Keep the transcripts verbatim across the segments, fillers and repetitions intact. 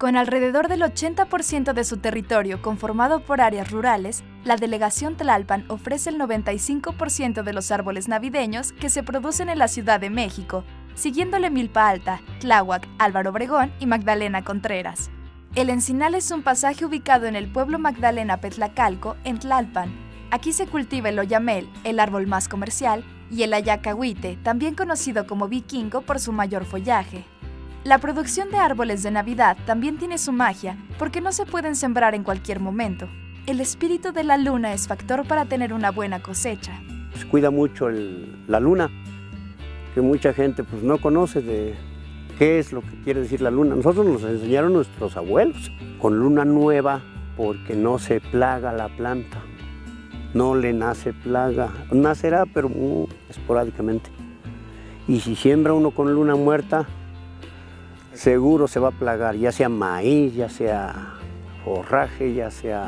Con alrededor del ochenta por ciento de su territorio conformado por áreas rurales, la Delegación Tlalpan ofrece el noventa y cinco por ciento de los árboles navideños que se producen en la Ciudad de México, siguiéndole Milpa Alta, Tláhuac, Álvaro Obregón y Magdalena Contreras. El Encinal es un pasaje ubicado en el pueblo Magdalena Petlacalco, en Tlalpan. Aquí se cultiva el oyamel, el árbol más comercial, y el ayacahuite, también conocido como vikingo por su mayor follaje. La producción de árboles de Navidad también tiene su magia, porque no se pueden sembrar en cualquier momento. El espíritu de la luna es factor para tener una buena cosecha. Se cuida mucho el, la luna, que mucha gente pues, no conoce de qué es lo que quiere decir la luna. Nosotros nos enseñaron nuestros abuelos, con luna nueva, porque no se plaga la planta, no le nace plaga, nacerá pero muy esporádicamente. Y si siembra uno con luna muerta, seguro se va a plagar, ya sea maíz, ya sea forraje, ya sea,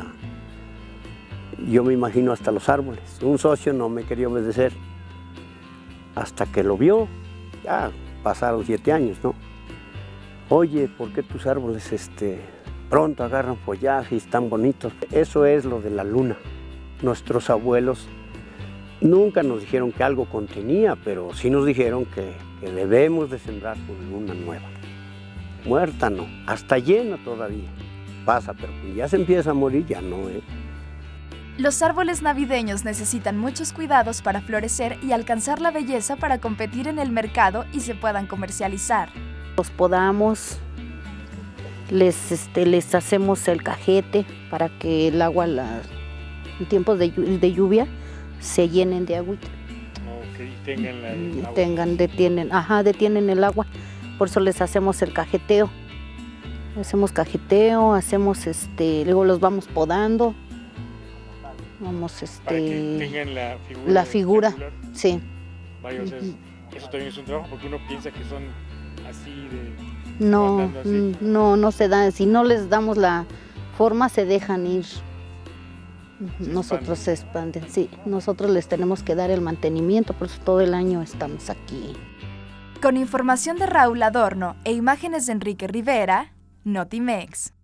yo me imagino hasta los árboles. Un socio no me quería obedecer hasta que lo vio, ya pasaron siete años, ¿no? Oye, ¿por qué tus árboles este, pronto agarran follaje y están bonitos? Eso es lo de la luna. Nuestros abuelos nunca nos dijeron que algo contenía, pero sí nos dijeron que, que debemos de sembrar con luna nueva. Muerta no, hasta llena todavía. Pasa, pero ya se empieza a morir, ya no, ¿eh? Los árboles navideños necesitan muchos cuidados para florecer y alcanzar la belleza para competir en el mercado y se puedan comercializar. Los podamos, les, este, les hacemos el cajete para que el agua, la, en tiempos de, de lluvia, se llenen de agüita. Okay, tengan la, el agua. Tengan, detienen, ajá, detienen el agua. Por eso les hacemos el cajeteo. Hacemos cajeteo, hacemos este, luego los vamos podando. Vamos este. Para que tengan la figura. La figura, circular. Sí. Vaya, o sea, es, eso también es un trabajo porque uno piensa que son así de. No, así. no, no se dan. Si no les damos la forma, se dejan ir. Se nosotros se expanden, sí. Nosotros les tenemos que dar el mantenimiento, por eso todo el año estamos aquí. Con información de Raúl Adorno e imágenes de Enrique Rivera, Notimex.